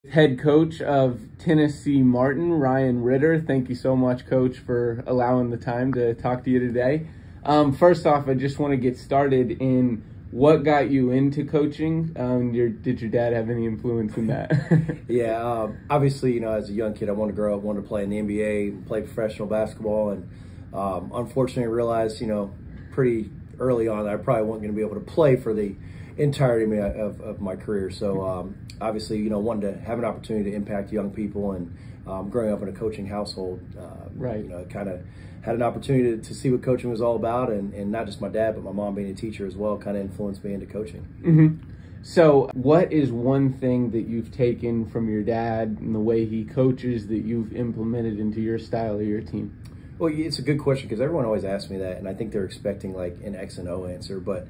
Head coach of Tennessee Martin, Ryan Ritter. Thank you so much, Coach, for allowing the time to talk to you today. First off, I just want to get started in what got you into coaching. Did your dad have any influence in that? Yeah, obviously, as a young kid, I wanted to grow up, wanted to play in the NBA, play professional basketball, and unfortunately realized, pretty early on that I probably wasn't going to be able to play for the entirety of my career. So obviously, wanted to have an opportunity to impact young people, and growing up in a coaching household, Right. Kind of had an opportunity to see what coaching was all about, and not just my dad, but my mom being a teacher as well, kind of influenced me into coaching. Mm-hmm. So what is one thing that you've taken from your dad and the way he coaches that you've implemented into your style or your team? Well, it's a good question because everyone always asks me that, and I think they're expecting like an X and O answer. But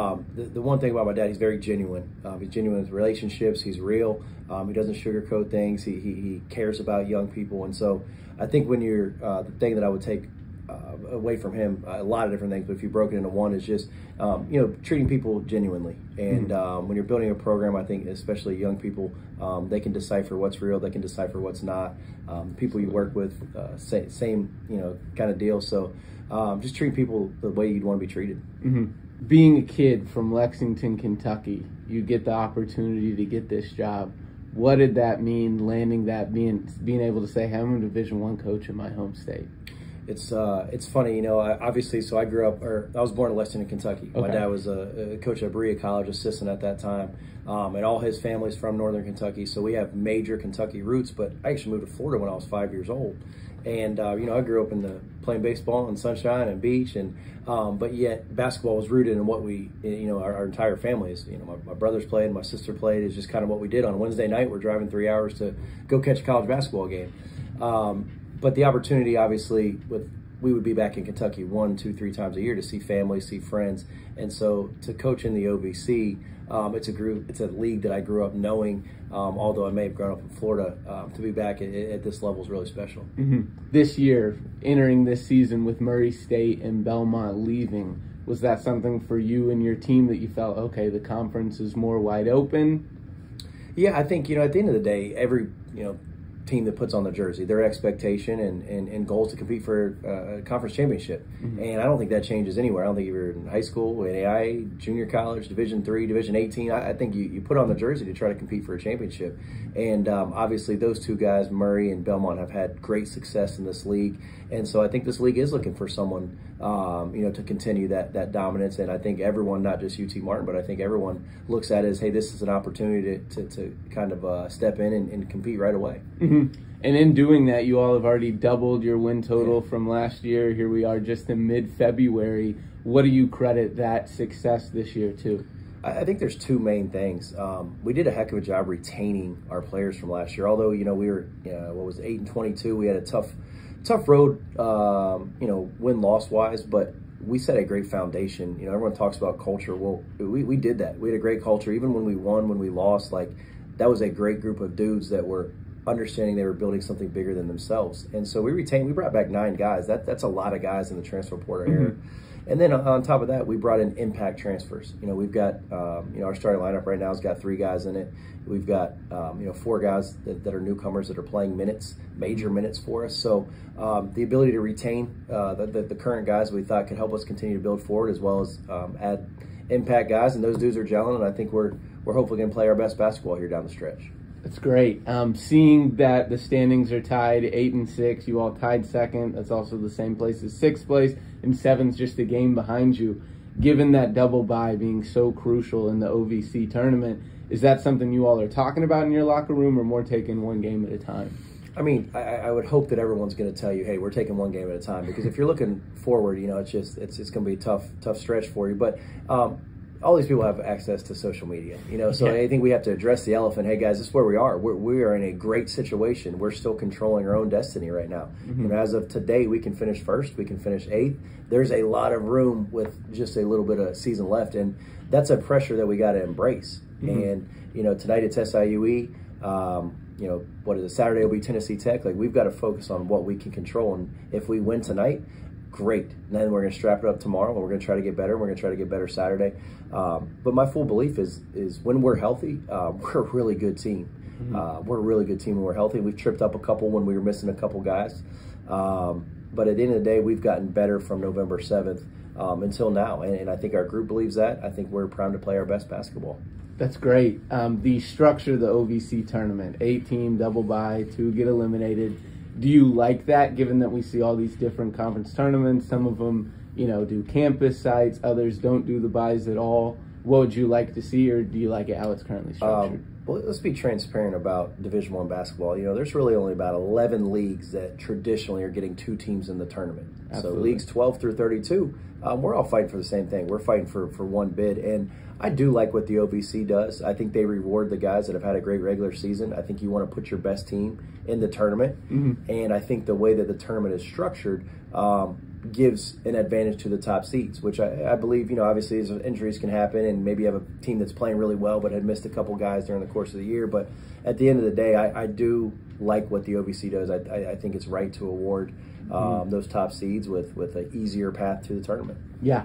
the one thing about my dad, he's very genuine. He's genuine with relationships. He's real. He doesn't sugarcoat things. He cares about young people. And so I think when you're the thing that I would take away from him, a lot of different things, but if you broke it into one, is just treating people genuinely. And when you're building a program, I think especially young people, they can decipher what's real, they can decipher what's not. People you work with, same kind of deal. So just treat people the way you'd want to be treated. Mm-hmm. Being a kid from Lexington, Kentucky, you get the opportunity to get this job. What did that mean, landing that, being able to say, hey, I'm a Division I coach in my home state? It's funny, obviously, so I was born in Lexington, Kentucky. Okay. My dad was a coach at Berea College, assistant at that time, and all his family's from Northern Kentucky, so we have major Kentucky roots, but I actually moved to Florida when I was 5 years old. And, I grew up playing baseball and sunshine and beach, and but yet basketball was rooted in what we, our entire family is. My brothers played, my sister played. It's just kind of what we did on a Wednesday night. We're driving 3 hours to go catch a college basketball game. But the opportunity, obviously, we would be back in Kentucky 1, 2, 3 times a year to see family, see friends. And so to coach in the OVC, it's a league that I grew up knowing, although I may have grown up in Florida, to be back at this level is really special. Mm-hmm. This year, entering this season with Murray State and Belmont leaving, was that something for you and your team that you felt, okay, the conference is more wide open? Yeah, I think, at the end of the day, every, team that puts on the jersey, their expectation and goals to compete for a conference championship. Mm-hmm. And I don't think that changes anywhere. I don't think if you're in high school, NAIA, junior college, Division III, Division 18, I think you put on the jersey to try to compete for a championship. And obviously those two guys, Murray and Belmont, have had great success in this league. And so I think this league is looking for someone, to continue that dominance. And I think everyone, not just UT Martin, but I think everyone looks at it as, hey, this is an opportunity to kind of step in and compete right away. Mm-hmm. And in doing that, you all have already doubled your win total from last year. Here we are just in mid-February. What do you credit that success this year to? I think there's two main things. We did a heck of a job retaining our players from last year. Although, we were, 8-22. We had a tough road, win-loss wise, but we set a great foundation. Everyone talks about culture. Well, we did that. We had a great culture. Even when we won, when we lost, that was a great group of dudes that were understanding they were building something bigger than themselves. And so we brought back 9 guys. That's a lot of guys in the transfer portal era. And then on top of that, we brought in impact transfers. We've got, our starting lineup right now has got 3 guys in it. We've got, 4 guys that are newcomers that are playing major minutes for us. So the ability to retain the current guys we thought could help us continue to build forward, as well as add impact guys. And those dudes are gelling, and I think we're hopefully going to play our best basketball here down the stretch. That's great. Seeing that the standings are tied 8-6, you all tied second. That's also the same place as 6th place, and 7th's just a game behind you. Given that double bye being so crucial in the OVC tournament, is that something you all are talking about in your locker room, or more taking one game at a time? I mean, I would hope that everyone's going to tell you, hey, we're taking one game at a time, because if you're looking forward, it's going to be a tough stretch for you. But all these people have access to social media, so yeah. I think we have to address the elephant. Hey guys, this is where we are. We are in a great situation. We're still controlling our own destiny right now. Mm-hmm. As of today, we can finish 1st, we can finish 8th. There's a lot of room with just a little bit of season left, and that's a pressure that we got to embrace. Mm-hmm. And tonight it's SIUE. What is it? Saturday will be Tennessee Tech. We've got to focus on what we can control, and if we win tonight, great. And then we're going to strap it up tomorrow, and we're going to try to get better. We're going to try to get better Saturday. But my full belief is when we're healthy, we're a really good team. We're a really good team when we're healthy. We've tripped up a couple when we were missing a couple guys. But at the end of the day, we've gotten better from November 7th until now. And I think our group believes that. I think we're proud to play our best basketball. That's great. The structure of the OVC tournament, 8-team, double bye, 2 get eliminated. Do you like that, given that we see all these different conference tournaments? Some of them, do campus sites. Others don't do the buys at all. What would you like to see, or do you like it how it's currently structured? Well, let's be transparent about Division I basketball. There's really only about 11 leagues that traditionally are getting 2 teams in the tournament. Absolutely. So leagues 12 through 32, we're all fighting for the same thing. We're fighting for one bid. And I do like what the OVC does. I think they reward the guys that have had a great regular season. I think you want to put your best team in the tournament. And I think the way that the tournament is structured gives an advantage to the top seeds, which I believe, obviously injuries can happen, and maybe you have a team that's playing really well but had missed a couple guys during the course of the year. But at the end of the day, I do like what the OVC does. I think it's right to award those top seeds with an easier path to the tournament. Yeah.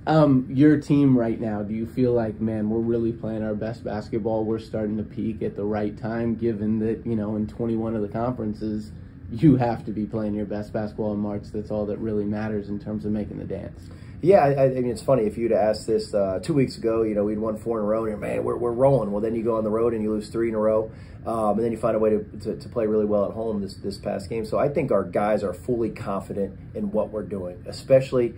Your team right now, do you feel like, man, we're really playing our best basketball, we're starting to peak at the right time, given that, in 21 of the conferences, you have to be playing your best basketball in March? That's all that really matters in terms of making the dance. Yeah, I mean, it's funny. If you'd asked this 2 weeks ago, we'd won 4 in a row, and man, we're rolling. Well, then you go on the road and you lose 3 in a row, and then you find a way to play really well at home this past game. So I think our guys are fully confident in what we're doing, especially,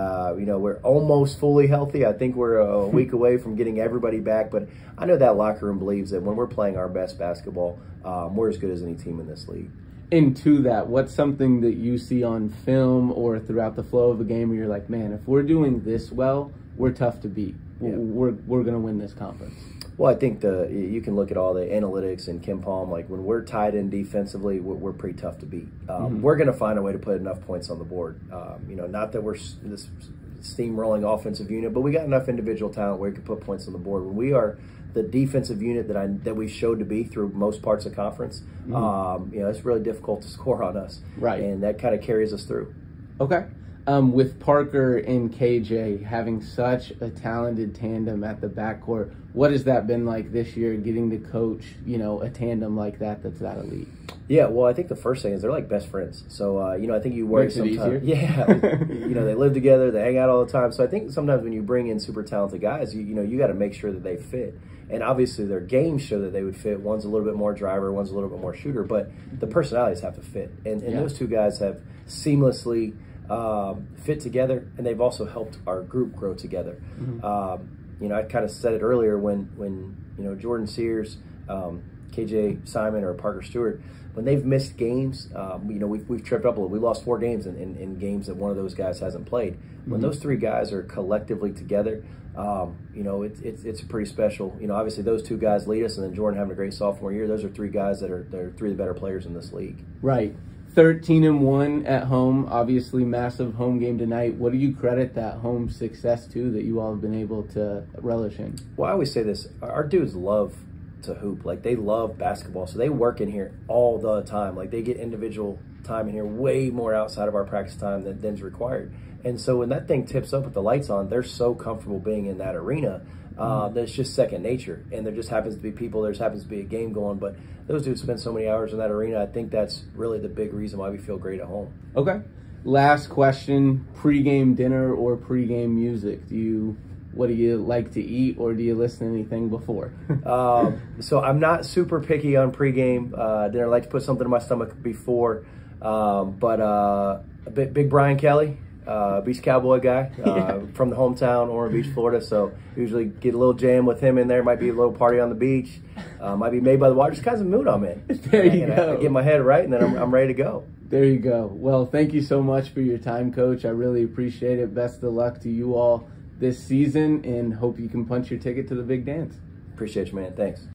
we're almost fully healthy. I think we're a week away from getting everybody back, but I know that locker room believes that when we're playing our best basketball, we're as good as any team in this league. And to that, what's something that you see on film or throughout the flow of a game where you're like, man, if we're doing this well, we're tough to beat. Yeah. We're going to win this conference. Well, I think you can look at all the analytics and Kim Palm. Like when we're tied in defensively, we're pretty tough to beat. We're going to find a way to put enough points on the board. Not that we're this steamrolling offensive unit, but we got enough individual talent where we can put points on the board. When we are the defensive unit that we showed to be through most parts of conference, it's really difficult to score on us. Right. And that kind of carries us through. Okay. With Parker and KJ having such a talented tandem at the backcourt, what has that been like this year, getting to coach, a tandem like that's that elite? Yeah, well, I think the first thing is they're like best friends. So, I think you worry sometimes. Yeah, they live together, they hang out all the time. So I think sometimes when you bring in super talented guys, you got to make sure that they fit. And obviously their games show that they would fit. One's a little bit more driver, one's a little bit more shooter, but the personalities have to fit. And those two guys have seamlessly fit together, and they've also helped our group grow together. I kind of said it earlier when Jordan Sears, KJ Simon, or Parker Stewart, when they've missed games, we've tripped up a little. We lost 4 games in games that one of those guys hasn't played. When those 3 guys are collectively together, it's pretty special. Obviously those 2 guys lead us, and then Jordan having a great sophomore year. Those are 3 guys that are 3 of the better players in this league. Right. 13-1 at home, obviously massive home game tonight. What do you credit that home success to that you all have been able to relish in? Well, I always say this, our dudes love to hoop. Like, they love basketball, so they work in here all the time. Like, they get individual time in here way more outside of our practice time than's required. And so when that thing tips up with the lights on, they're so comfortable being in that arena that it's just second nature. And there just happens to be people, there just happens to be a game going, but those dudes spend so many hours in that arena. I think that's really the big reason why we feel great at home. Okay. Last question, pregame dinner or pregame music? What do you like to eat, or do you listen to anything before? So I'm not super picky on pregame dinner. I like to put something in my stomach before, but Big Brian Kelly, Beach Cowboy guy, from the hometown, Ormond Beach, Florida. So usually get a little jam with him in there. Might be a little party on the beach. Might be made by the water. Just kind of mood I'm in. There you go. I get my head right, and then I'm ready to go. There you go. Well, thank you so much for your time, Coach. I really appreciate it. Best of luck to you all this season, and hope you can punch your ticket to the big dance. Appreciate you, man. Thanks.